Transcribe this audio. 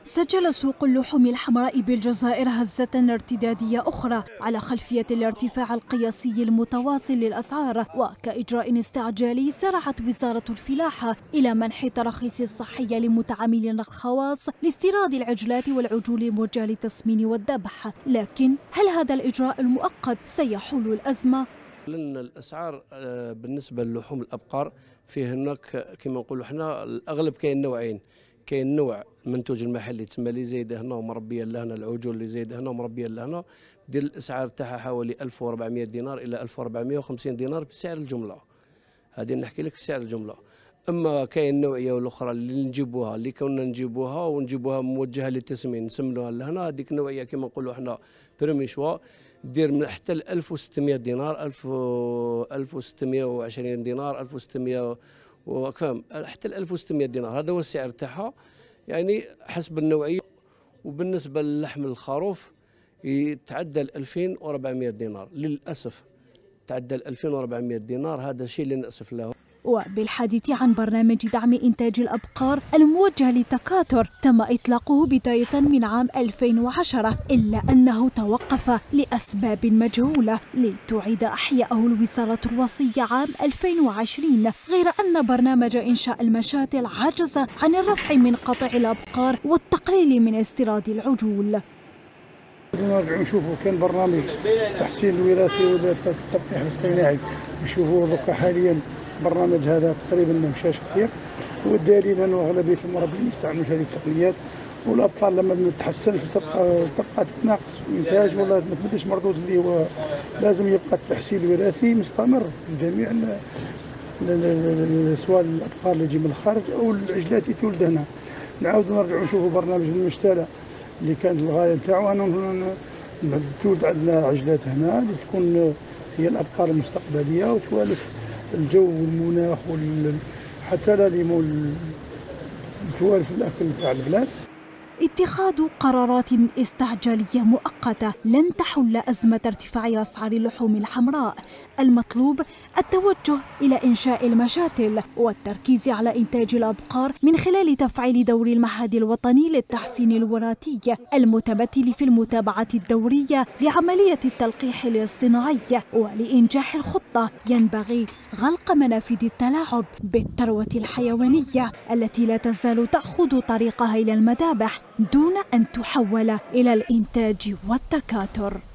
سجل سوق اللحوم الحمراء بالجزائر هزة ارتدادية أخرى على خلفية الارتفاع القياسي المتواصل للأسعار، وكإجراء استعجالي سارعت وزارة الفلاحة إلى منح تراخيص صحية لمتعاملين الخواص لاستيراد العجلات والعجول الموجهة للتسمين والذبح. لكن هل هذا الإجراء المؤقت سيحل الأزمة؟ لأن الأسعار بالنسبة للحوم الأبقار فيه هناك كما نقولوا احنا الأغلب كاين نوعين، كاين نوع المنتوج المحلي تسمى اللي زايد هنا ومربيه لهنا، العجول اللي زايد هنا ومربيه لهنا، دير الاسعار تاعها حوالي 1400 دينار الى 1450 دينار بسعر الجمله. هذه نحكي لك سعر الجمله. اما كاين النوعيه الاخرى اللي نجيبوها اللي كنا نجيبوها موجهه للتسمين نسمنوها لهنا، هذيك النوعيه كما نقولوا احنا بريمي شوا دير من حتى ل 1600 دينار 1620 دينار 1600 وكفاهم حتى ل 1600 دينار، هذا هو السعر تاعها يعني حسب النوعيه. وبالنسبه للحم الخروف يتعدى 2400 دينار، للاسف تعدى 2400 دينار، هذا الشيء اللي نأسف له. وبالحديث عن برنامج دعم إنتاج الأبقار الموجه للتكاثر، تم إطلاقه بداية من عام 2010 إلا أنه توقف لأسباب مجهولة لتعيد أحياءه الوزارة الوصية عام 2020، غير أن برنامج إنشاء المشاتل عجز عن الرفع من قطع الأبقار والتقليل من استيراد العجول. نرجعوا نشوفوا كان برنامج تحسين الوراثي ولا التلقيح الاصطناعي، نشوفوا دوكا حاليا برنامج هذا تقريبا ما مشاش كثير، والدليل انه اغلبيه المربين يستعملوا هذه التقنيات، والابقار لما ما تتحسنش تبقى تتناقص في الانتاج ولا ما تبداش مردود اللي هو لازم يبقى التحسين الوراثي مستمر لجميع سواء الابقار اللي تجي من الخارج او العجلات اللي تولد هنا. نعاودوا نرجعوا نشوفوا برنامج المشتله اللي كانت الغايه نتاعو انه تولد عندنا عجلات هنا اللي تكون هي الابقار المستقبليه وتوالف الجو والمناخ حتى لا توالف الاكل تاع البلاد. اتخاذ قرارات استعجالية مؤقتة لن تحل أزمة ارتفاع أسعار اللحوم الحمراء. المطلوب التوجه إلى إنشاء المشاتل والتركيز على إنتاج الأبقار من خلال تفعيل دور المعهد الوطني للتحسين الوراثي المتمثل في المتابعة الدورية لعملية التلقيح الاصطناعي. ولإنجاح الخطة ينبغي غلق منافذ التلاعب بالثروة الحيوانية التي لا تزال تأخذ طريقها إلى المذابح دون أن تحول إلى الإنتاج والتكاثر.